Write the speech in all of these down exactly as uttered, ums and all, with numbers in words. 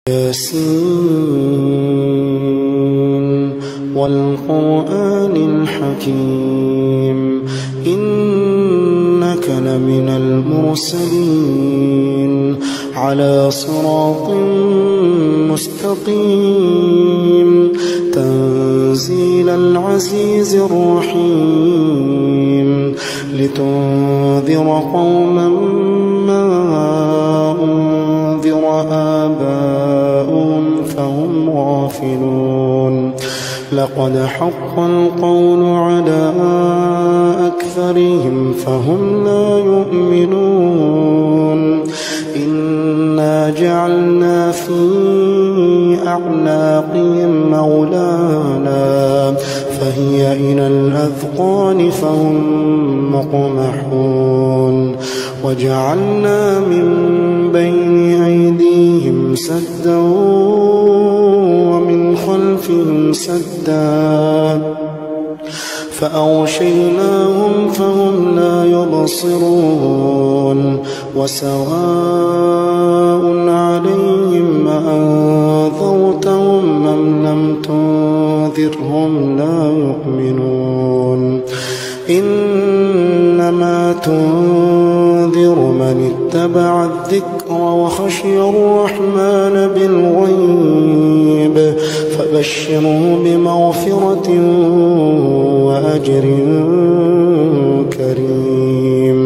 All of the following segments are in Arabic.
ياسين والقرآن الحكيم إنك لمن المرسلين على صراط مستقيم تنزيل العزيز الرحيم لتنذر قوما ما أنذر آباؤهم فهم غافلون لقد حق القول على أكثرهم فهم لا يؤمنون إنا جعلنا في أعناقهم أغلالا فهي إلى الأذقان فهم مقمحون وجعلنا من بين أيديهم سدا ومن خلفهم سدا فأغشيناهم فهم لا يبصرون وسواء عليهم أأنذرتهم أم لم تنذرهم لا يؤمنون إنما تنذر من اتبع الذكر وخشي الرحمن بالغيب فبشره بمغفرة وأجر كريم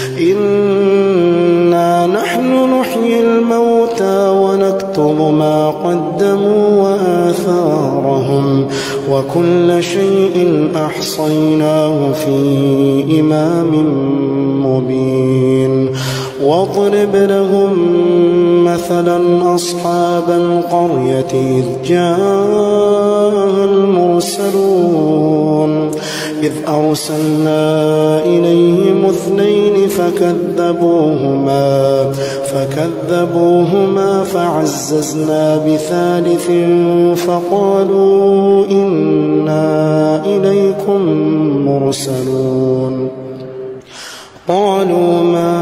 إنا نحن نحيي الموتى ونكتب ما قدموا وآثارهم وكل شيء أحصيناه في إمام مبين واضرب لهم مثلا أصحاب القرية إذ جاءها المرسلون إذ أرسلنا إليهم اثنين فكذبوهما فكذبوهما فعززنا بثالث فقالوا إنا إليكم مرسلون قالوا ما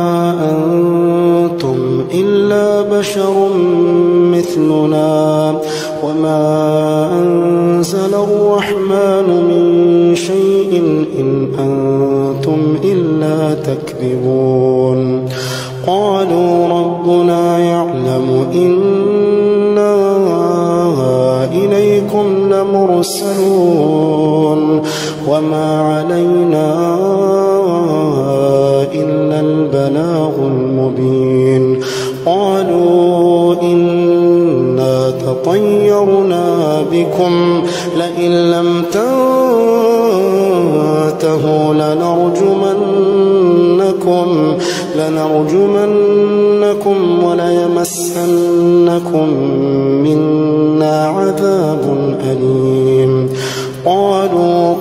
أنتم إلا بشر مثلنا وما أنزل الرحمن من شيء إن أنتم إلا تكذبون قالوا ربنا يعلم إنا إليكم لمرسلون وما علينا إلا البلاغ المبين قالوا إنا تطيرنا بكم لئن لم تنتهوا لنرجمنكم لنرجمنكم وليمسنكم منا عذاب أليم قالوا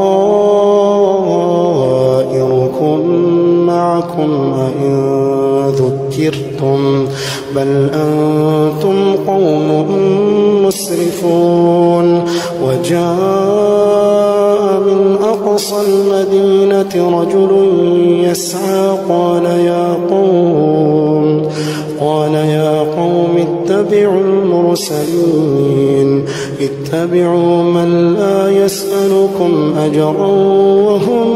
طائركم معكم أئن ذكرتم بل أنتم قوم مسرفون وجاء من أقصى المدينة رجل يسعى قال يا قوم قال يا قوم اتبعوا المرسلين اتبعوا من لا يسألكم أجرا وهم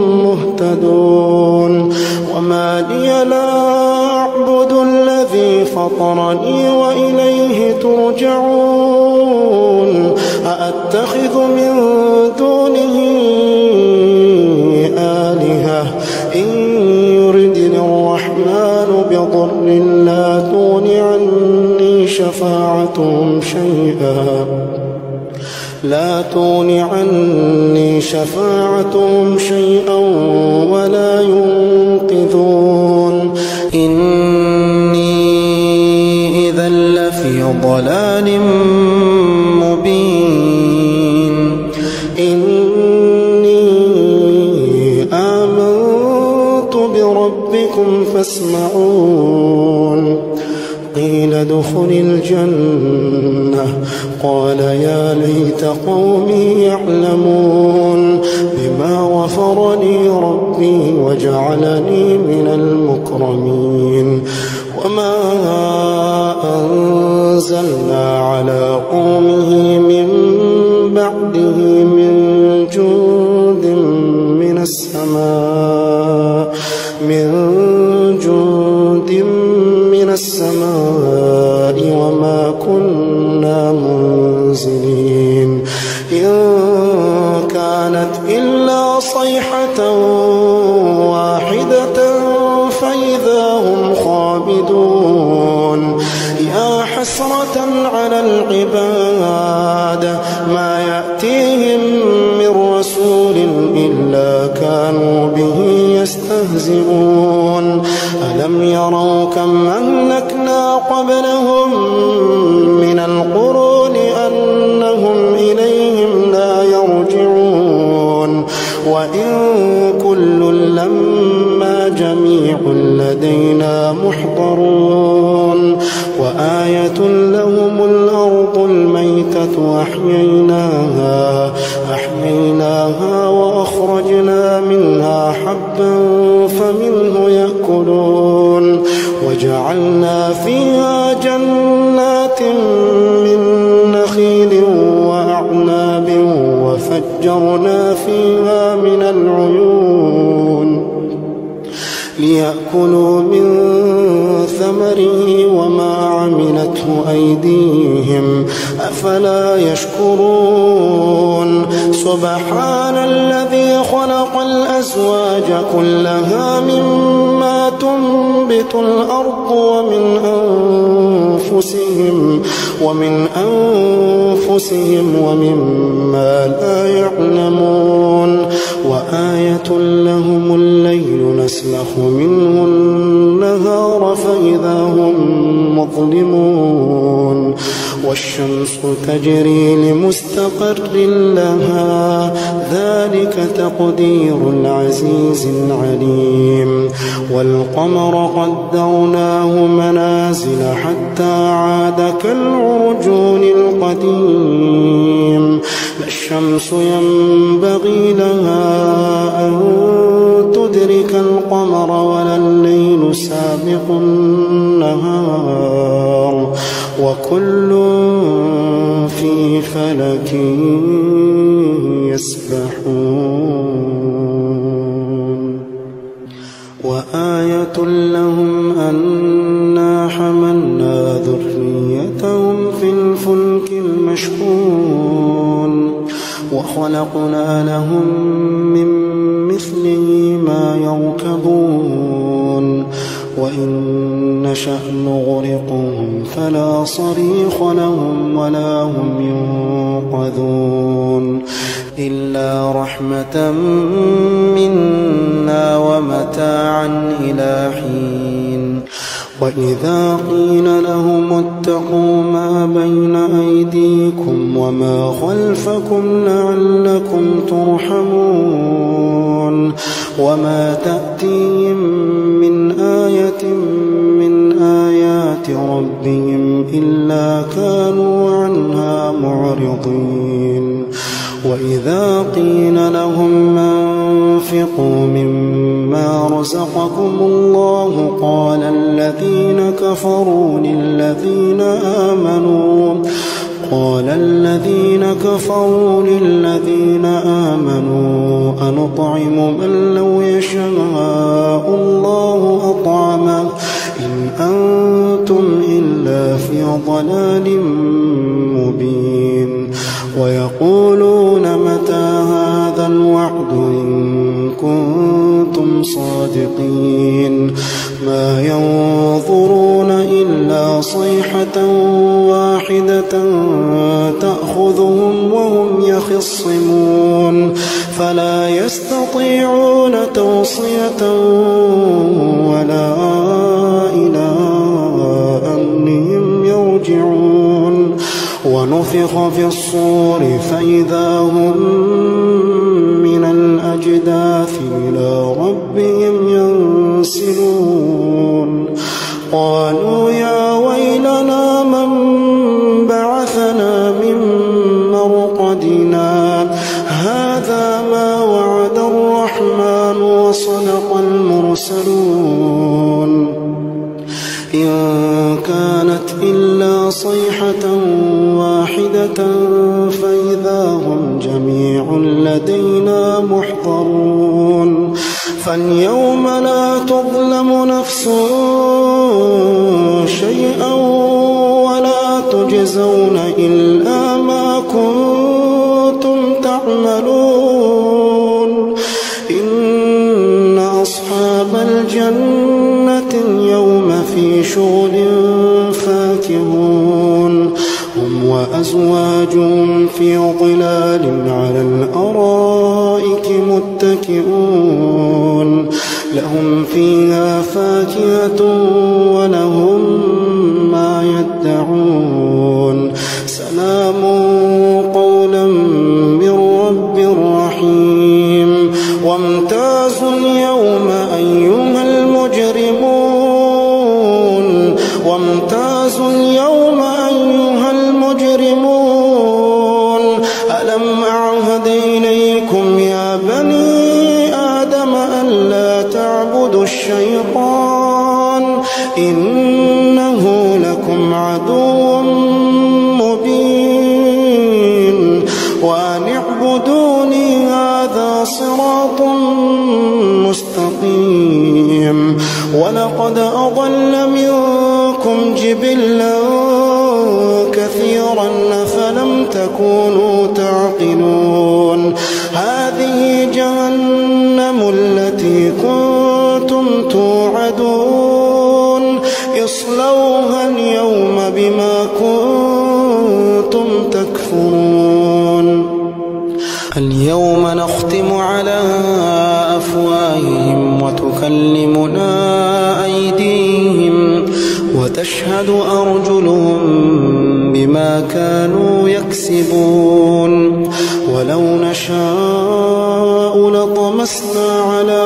مهتدون وما لي لا أعبد الذي فطرني وإليه ترجعون أأتخذ من دونه آلهة إن يردني الرحمن بضر لا تغن عني شفاعتهم شيئا لا تغن عني شفاعتهم شيئا ولا ينقذون إني إذا لفي ضلال مبين إني آمنت بربكم فاسمعون قيل ادخل الجنة قال يا ليت قومي يعلمون بما غفر لي ربي وجعلني من المكرمين وما أنت أنزلنا على قومه من بعده من جند من السماء من جند من السماء وما كنا منزلين إن كانت إلا صيحة واحدة فإذا هم خامدون يا حسرة على العباد ما يأتيهم من رسول إلا كانوا به يستهزئون ألم يروا كم أهلكنا قبلهم من القرون أنهم إليهم لا يرجعون وإن كل لما جميع لدينا محضرون وآية لهم الأرض الميتة أحييناها أحييناها وأخرجنا منها حبا فمنه يأكلون وجعلنا فيها جنات من نخيل وأعناب وفجرنا فيها من العيون ليأكلوا من ثمره وما عملته أيديهم أفلا يشكرون سبحان الذي خلق الأزواج كلها مما تنبت الأرض ومن أنفسهم ومن أنفسهم ومما لا يعلمون وآية لهم الليل نسلخ منه النهار فإذا هم مظلمون والشمس تجري لمستقر لها ذلك تقدير العزيز العليم والقمر قدرناه منازل حتى عاد كالعرجون القديم لا الشمس ينبغي لها أن تدرك القمر ولا الليل سابق النهار وكل في فلك يسبحون وآية لهم أنا حملنا ذريتهم في الفلك المشحون وخلقنا لهم من مثله ما يركبون وإن نشأ نغرقهم فلا صريخ لهم ولا هم ينقذون إلا رحمة منا ومتاعا إلى حين وإذا قيل لهم اتقوا ما بين أيديكم وما خلفكم لعلكم ترحمون وما تأتيهم من آية من آيات ربهم إلا كانوا عنها معرضين وإذا قيل لهم أنفقوا مما رزقكم الله قال الذين كفروا للذين آمنوا قال الذين كفروا للذين آمنوا أنطعم من لو يشاء الله أطعمه إن أنتم إلا في ضلال مبين ويقولون متى هذا الوعد إن كنتم صادقين ما ينظرون إلا صيحة واحدة تأخذهم وهم يخصمون فلا يستطيعون توصية ولا إلى أهلهم يرجعون ونفخ في الصور فإذا هم من الأجداث إلى ربهم ينسلون قالوا يا ويلنا من بعثنا من مرقدنا هذا ما وعد الرحمن وصدق المرسلون إن كانت إلا صيحة واحدة فإذا هم جميع لدينا محضرون فاليوم لا تظلم نفس شيئا ولا تجزون إلا ما كنتم تعملون إن أصحاب الجنة اليوم في شغل فاكهون هم وأزواجهم في ظلال على الأرائك متكئون لهم فيها فاكهة ولهم ما يدعون سلام قولا من رب رحيم وامتازوا اليوم أيها المجرمون وامتازوا اليوم أيها المجرمون ألم أعهد إليكم يا بني آدم ألا تعبدوا الشيطان إنه لكم عدو مبين وأن اعبدوني هذا صراط مستقيم ولقد أضل منكم جبلا كثيرا أفلم تكونوا تعقلون هذه جهنم التي كنتم توعدون اصلوها اليوم بما كنتم تكفرون اليوم نختم على أفواههم وتكلمنا أيديهم وتشهد أرجلهم بما كانوا يكسبون ولو نشاء لطمسنا على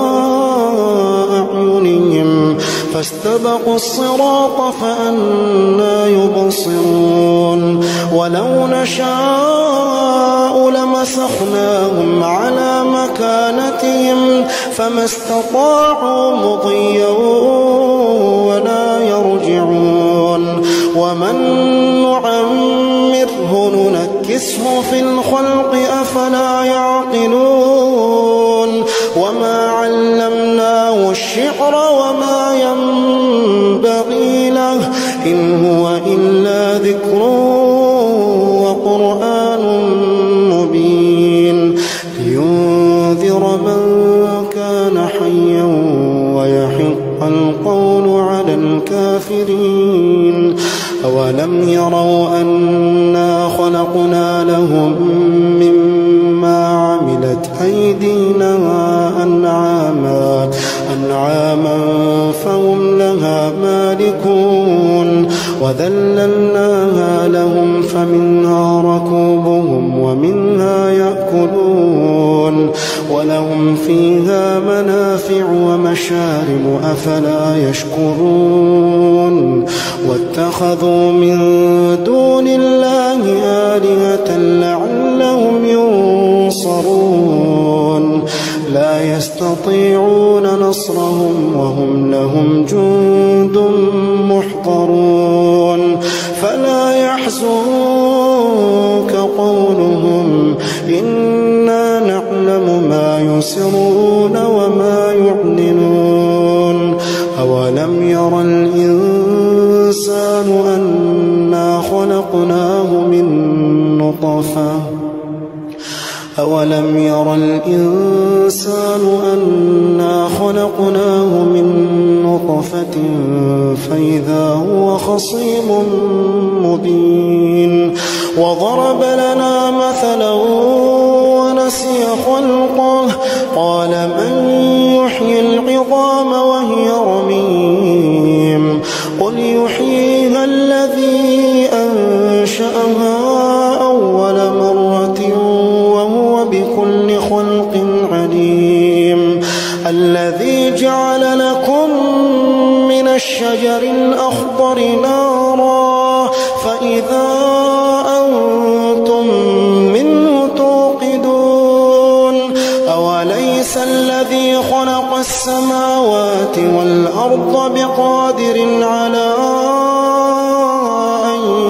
أعينهم فاستبقوا الصراط فأنى يبصرون ولو نشاء لمسخناهم على مكانتهم فما استطاعوا مضيا ولا يرجعون ومن نعمره ننكسه في الخلق أفلا يعقلون وما علمناه الشعر وما ينبغي له إن هو إلا ذكر وقرآن مبين لينذر من كان حيا ويحق القول على الكافرين أولم يروا أنا خلقنا لهم مما عملت أيدينا أنعاما أنعاما فهم لها مالكون وذللناها لهم فمنها ركوبهم ومنها يأكلون ولهم فيها منافع ومشارب أفلا يشكرون واتخذوا من دون الله آلهة لعلهم ينصرون لا يستطيعون نصرهم وهم لهم جند محضرون فلا يحزنك قولهم إنا نعلم ما يسرون وما يعلنون أولم ير الإنسان أنا خلقناه من نطفة أولم ير الإنسان أنا خلقناه من نطفة فإذا هو خصيم مبين وضرب لنا مثلا ونسي خلقه قال من يحيي العظام وهي رميم قل يحييها الذي أنشأها أول مرة وهو بكل خلق عليم الذي جعل لكم من الشجر الأخضر نارا فإذا أنتم منه توقدون أوليس الذي خلق السماوات والأرض بقادر على أن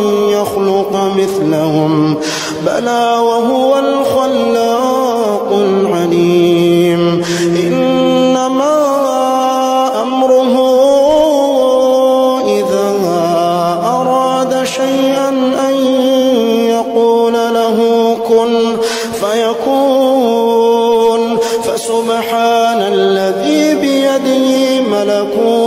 مثلهم بلى وهو الخلاق العليم إنما أمره إذا أراد شيئا أن يقول له كن فيكون فسبحان الذي بيده ملكوت